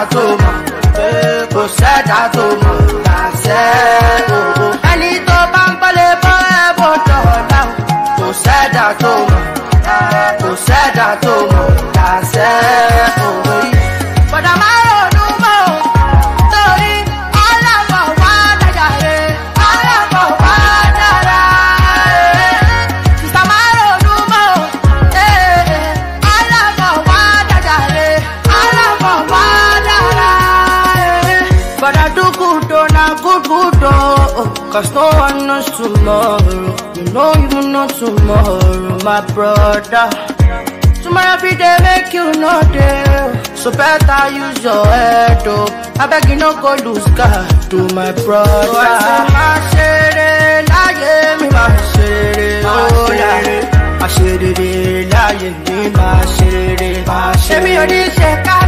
tó mọ̀, kò sẹ́dá tó mọ̀ láṣẹ o. Ẹni tó bá ń gbọ́lé bọ́ ẹ bó dọ̀la o. Kò sẹ́dá tó mọ̀, kò sẹ́dá tó mọ̀ láṣẹ o. Bọ̀dà máa ronú mọ́ o, torí ọlọ́mọ wá dájà rẹ̀, ọlọ́mọ wá dára rẹ̀. Sísá máa ronú mọ́ o, ọlọ́mọ wá dájà rẹ̀, ọlọ́mọ wá dára rẹ̀. But I do good though, not good though, cause no one knows tomorrow. You know you know tomorrow, my brother. Tomorrow every day make you know day, so better use your head oh. I beg you no go lose God to my brother. So I say my shady, lie me my shady, oh lie. My shady, lie me my shady, my shady. Baby you this shake.